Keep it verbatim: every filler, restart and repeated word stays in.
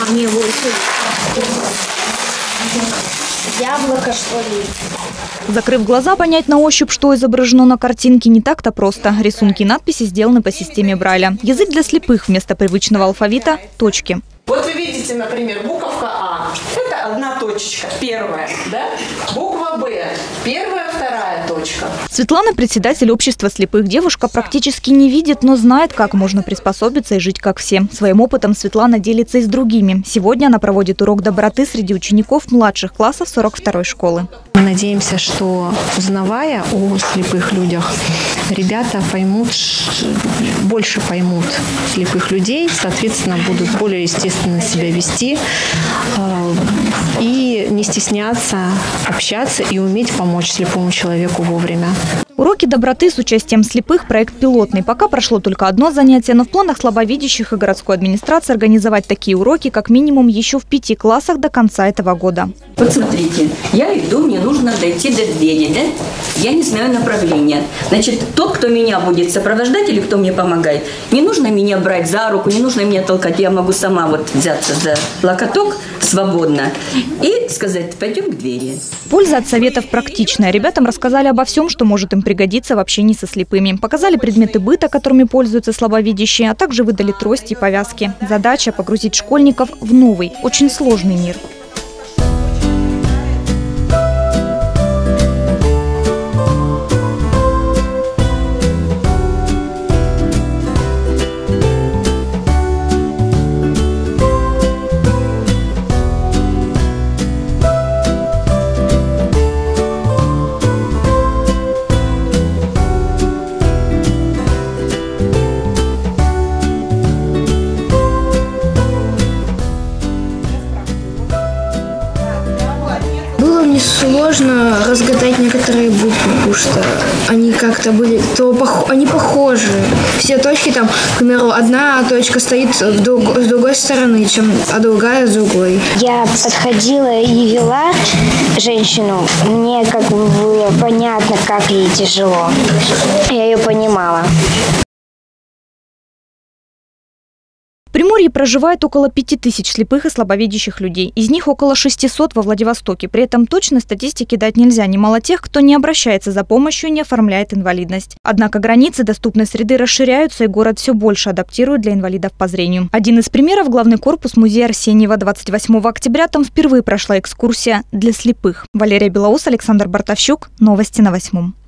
Не восемь. Яблоко, что ли? Закрыв глаза, понять на ощупь, что изображено на картинке, не так-то просто. Рисунки и надписи сделаны по системе Брайля. Язык для слепых вместо привычного алфавита – точки. Вот вы видите, например, буковка А. Это одна точечка, первая, да? Буква Б. Первая, вторая точка. Светлана – председатель общества слепых. Девушка практически не видит, но знает, как можно приспособиться и жить как все. Своим опытом Светлана делится и с другими. Сегодня она проводит урок доброты среди учеников младших классов сорок второй школы. Мы надеемся, что, узнавая о слепых людях, ребята поймут, больше поймут слепых людей, соответственно, будут более естественно себя вести и не стесняться общаться и уметь помочь слепому человеку вовремя. Уроки доброты с участием слепых – проект пилотный. Пока прошло только одно занятие, но в планах слабовидящих и городской администрации организовать такие уроки как минимум еще в пяти классах до конца этого года. Вот смотрите, я иду, мне нужно дойти до двери, да? Я не знаю направления. Значит, тот, кто меня будет сопровождать или кто мне помогает, не нужно меня брать за руку, не нужно меня толкать. Я могу сама вот взяться за локоток свободно и сказать: пойдем к двери. Польза от советов практичная. Ребятам рассказали обо всем, что может им пригодиться в общении со слепыми. Показали предметы быта, которыми пользуются слабовидящие, а также выдали трости и повязки. Задача – погрузить школьников в новый, очень сложный мир. Было мне сложно разгадать некоторые буквы, потому что они как-то были, то пох... они похожи. Все точки там, к примеру, одна точка стоит с друг... с другой стороны, чем, а другая с другой. Я подходила и вела женщину. Мне как бы было понятно, как ей тяжело. Я ее понимала. В Приморье проживает около пяти тысяч слепых и слабовидящих людей. Из них около шестисот во Владивостоке. При этом точной статистики дать нельзя. Немало тех, кто не обращается за помощью и не оформляет инвалидность. Однако границы доступной среды расширяются, и город все больше адаптирует для инвалидов по зрению. Один из примеров – главный корпус музея Арсеньева. двадцать восьмого октября там впервые прошла экскурсия для слепых. Валерия Белоус, Александр Бартовщук. Новости на восьмом.